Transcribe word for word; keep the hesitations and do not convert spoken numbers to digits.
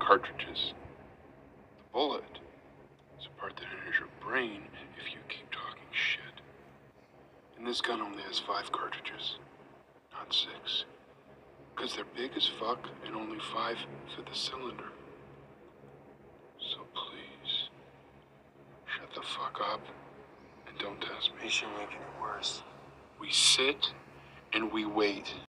cartridges. The bullet is a part that enters your brain if you keep talking shit. And this gun only has five cartridges, not six. Because they're big as fuck and only five fit the cylinder. So please, shut the fuck up and don't test me. You should make it worse. We sit and we wait.